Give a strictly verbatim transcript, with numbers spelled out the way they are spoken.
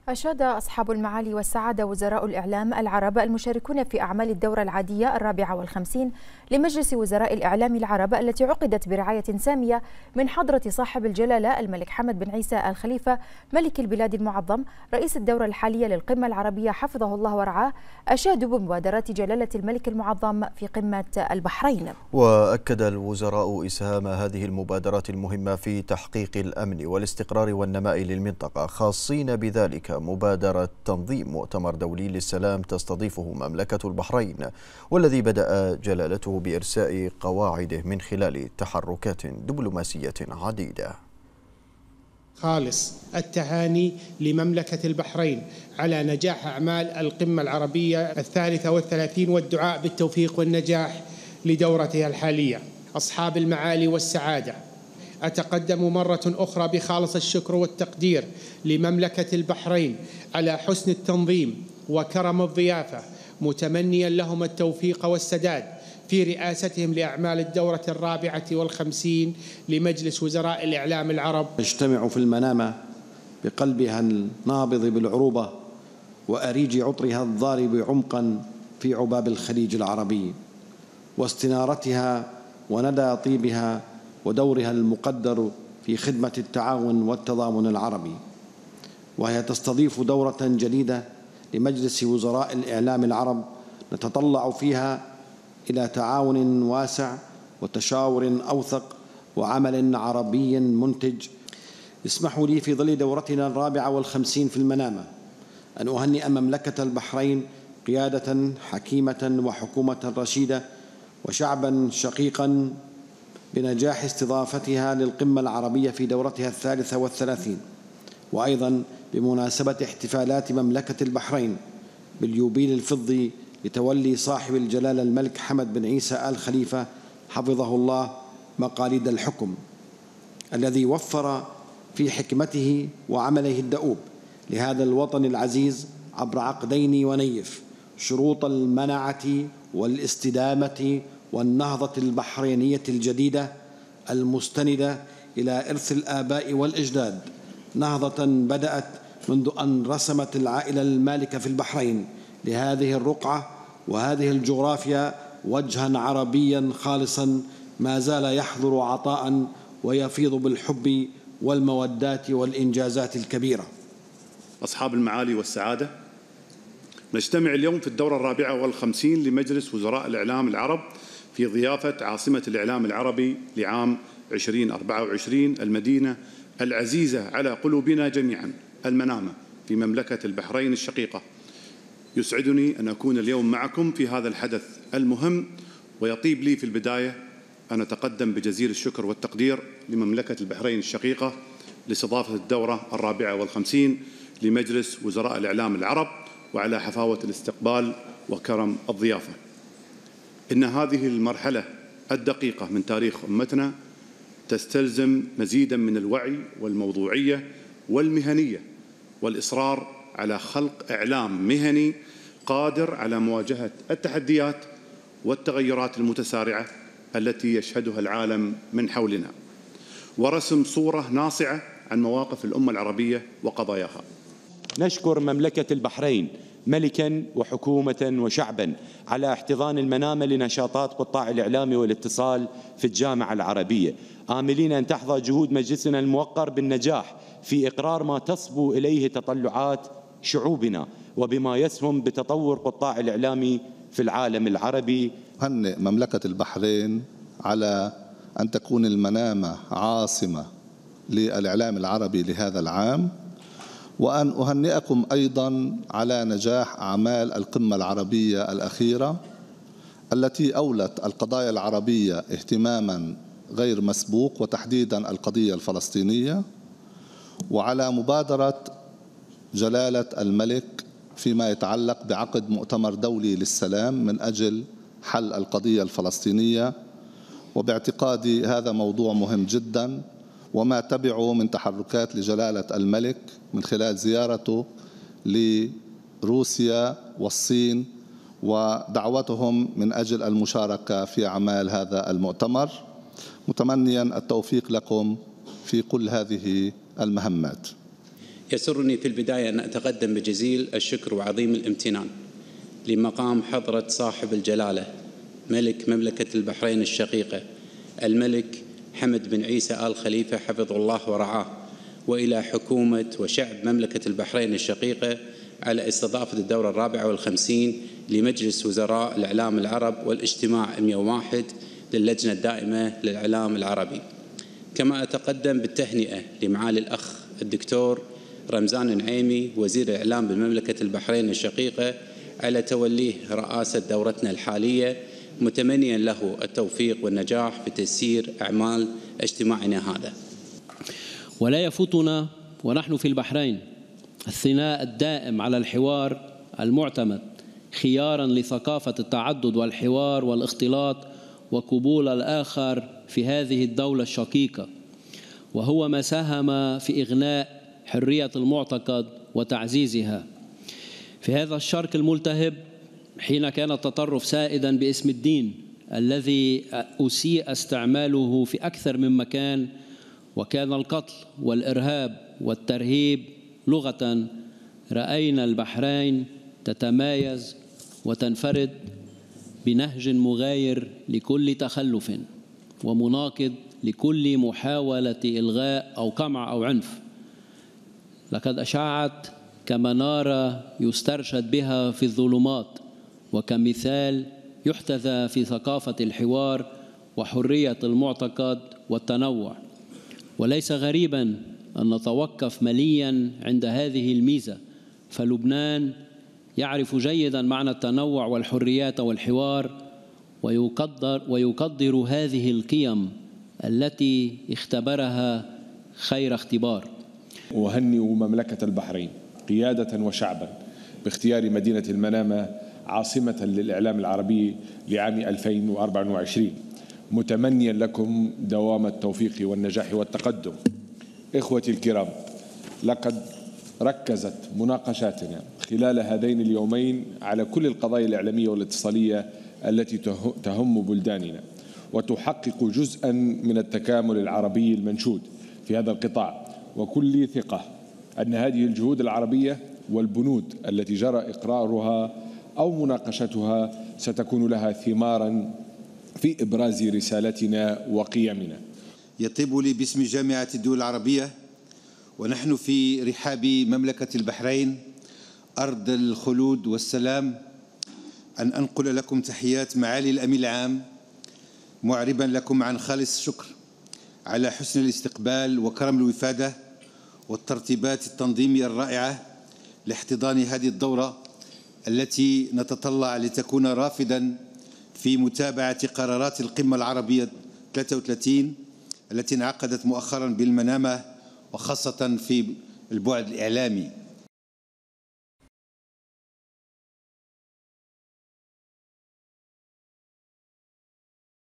أشاد أصحاب المعالي والسعادة وزراء الإعلام العرب المشاركون في أعمال الدورة العادية الرابعة والخمسين لمجلس وزراء الإعلام العرب التي عقدت برعاية سامية من حضرة صاحب الجلالة الملك حمد بن عيسى آل خليفة ملك البلاد المعظم رئيس الدورة الحالية للقمة العربية حفظه الله ورعاه، أشادوا بمبادرات جلالة الملك المعظم في قمة البحرين. وأكد الوزراء إسهام هذه المبادرات المهمة في تحقيق الأمن والاستقرار والنماء للمنطقة، خاصين بذلك مبادرة تنظيم مؤتمر دولي للسلام تستضيفه مملكة البحرين، والذي بدأ جلالته بإرساء قواعده من خلال تحركات دبلوماسية عديدة. خالص التهاني لمملكة البحرين على نجاح أعمال القمة العربية الثالثة والثلاثين والدعاء بالتوفيق والنجاح لدورتها الحالية. أصحاب المعالي والسعادة، أتقدم مرة أخرى بخالص الشكر والتقدير لمملكة البحرين على حسن التنظيم وكرم الضيافة، متمنيا لهم التوفيق والسداد في رئاستهم لأعمال الدورة الرابعة والخمسين لمجلس وزراء الإعلام العرب. نجتمع في المنامة بقلبها النابض بالعروبة وأريج عطرها الضارب عمقا في عباب الخليج العربي، واستنارتها وندى طيبها ودورها المقدر في خدمة التعاون والتضامن العربي، وهي تستضيف دورة جديدة لمجلس وزراء الإعلام العرب نتطلع فيها إلى تعاون واسع وتشاور أوثق وعمل عربي منتج. اسمحوا لي في ظل دورتنا الرابعة والخمسين في المنامة أن أهنئ مملكة البحرين قيادة حكيمة وحكومة رشيدة وشعبا شقيقا بنجاح استضافتها للقمة العربية في دورتها الثالثة والثلاثين، وأيضا بمناسبة احتفالات مملكة البحرين باليوبيل الفضي لتولي صاحب الجلالة الملك حمد بن عيسى آل خليفة حفظه الله مقاليد الحكم، الذي وفر في حكمته وعمله الدؤوب لهذا الوطن العزيز عبر عقدين ونيف شروط المنعة والاستدامة والنهضة البحرينية الجديدة المستندة إلى إرث الآباء والأجداد، نهضة بدأت منذ أن رسمت العائلة المالكة في البحرين لهذه الرقعة وهذه الجغرافيا وجها عربيا خالصا ما زال يحضر عطاء ويفيض بالحب والمودات والإنجازات الكبيرة. أصحاب المعالي والسعادة، نجتمع اليوم في الدورة الرابعة والخمسين لمجلس وزراء الإعلام العرب في ضيافة عاصمة الإعلام العربي لعام ألفين وأربعة وعشرين، المدينة العزيزة على قلوبنا جميعا، المنامة في مملكة البحرين الشقيقة. يسعدني أن أكون اليوم معكم في هذا الحدث المهم، ويطيب لي في البداية أن أتقدم بجزيل الشكر والتقدير لمملكة البحرين الشقيقة لاستضافة الدورة الرابعة والخمسين لمجلس وزراء الإعلام العرب، وعلى حفاوة الاستقبال وكرم الضيافة. إن هذه المرحلة الدقيقة من تاريخ أمتنا تستلزم مزيدا من الوعي والموضوعية والمهنية والإصرار على خلق إعلام مهني قادر على مواجهة التحديات والتغيرات المتسارعة التي يشهدها العالم من حولنا، ورسم صورة ناصعة عن مواقف الأمة العربية وقضاياها. نشكر مملكة البحرين ملكا وحكومة وشعبا على احتضان المنامة لنشاطات قطاع الإعلام والاتصال في الجامعة العربية، آملين أن تحظى جهود مجلسنا الموقر بالنجاح في إقرار ما تصبو إليه تطلعات شعوبنا وبما يسهم بتطور قطاع الإعلام في العالم العربي. أهنئ مملكة البحرين على أن تكون المنامة عاصمة للإعلام العربي لهذا العام، وأن أهنئكم أيضا على نجاح أعمال القمة العربية الأخيرة التي أولت القضايا العربية اهتماما غير مسبوق، وتحديدا القضية الفلسطينية، وعلى مبادرة جلالة الملك فيما يتعلق بعقد مؤتمر دولي للسلام من أجل حل القضية الفلسطينية. وباعتقادي هذا موضوع مهم جدا، وما تبعه من تحركات لجلالة الملك من خلال زيارته لروسيا والصين ودعوتهم من أجل المشاركة في أعمال هذا المؤتمر، متمنيا التوفيق لكم في كل هذه المهمات. يسرني في البداية أن أتقدم بجزيل الشكر وعظيم الامتنان لمقام حضرة صاحب الجلالة ملك مملكة البحرين الشقيقة الملك حمد بن عيسى آل خليفة حفظه الله ورعاه، وإلى حكومة وشعب مملكة البحرين الشقيقة على استضافة الدورة الرابعة والخمسين لمجلس وزراء الإعلام العرب والاجتماع مئة وواحد للجنة الدائمة للإعلام العربي. كما أتقدم بالتهنئة لمعالي الأخ الدكتور رمزان النعيمي وزير الإعلام بمملكة البحرين الشقيقة على توليه رئاسة دورتنا الحالية، متمنيا له التوفيق والنجاح في تيسير أعمال اجتماعنا هذا. ولا يفوتنا ونحن في البحرين الثناء الدائم على الحوار المعتمد خيارا لثقافة التعدد والحوار والاختلاط وقبول الآخر في هذه الدولة الشقيقة، وهو ما ساهم في إغناء حرية المعتقد وتعزيزها. في هذا الشرق الملتهب حين كان التطرف سائدا باسم الدين الذي أسيء استعماله في أكثر من مكان، وكان القتل والإرهاب والترهيب لغة، رأينا البحرين تتمايز وتنفرد بنهج مغاير لكل تخلف ومناقض لكل محاولة إلغاء أو قمع أو عنف. لقد أشعت كمنارة يسترشد بها في الظلمات، وكمثال يحتذى في ثقافة الحوار وحرية المعتقد والتنوع. وليس غريبا أن نتوقف مليا عند هذه الميزة، فلبنان يعرف جيدا معنى التنوع والحريات والحوار، ويقدر, ويقدر هذه القيم التي اختبرها خير اختبار. أهنئ مملكة البحرين قيادة وشعبا باختيار مدينة المنامة عاصمة للإعلام العربي لعام ألفين وأربعة وعشرين، متمنيا لكم دوام التوفيق والنجاح والتقدم. إخوتي الكرام، لقد ركزت مناقشاتنا خلال هذين اليومين على كل القضايا الإعلامية والاتصالية التي تهم بلداننا، وتحقق جزءا من التكامل العربي المنشود في هذا القطاع. وكل ثقة أن هذه الجهود العربية والبنود التي جرى إقرارها أو مناقشتها ستكون لها ثمارا في إبراز رسالتنا وقيمنا. يطيب لي باسم جامعة الدول العربية ونحن في رحاب مملكة البحرين أرض الخلود والسلام أن أنقل لكم تحيات معالي الأمين العام، معربا لكم عن خالص الشكر على حسن الاستقبال وكرم الوفادة والترتيبات التنظيمية الرائعة لاحتضان هذه الدورة التي نتطلع لتكون رافدا في متابعة قرارات القمة العربية ثلاثة وثلاثين التي انعقدت مؤخرا بالمنامة، وخاصة في البعد الإعلامي.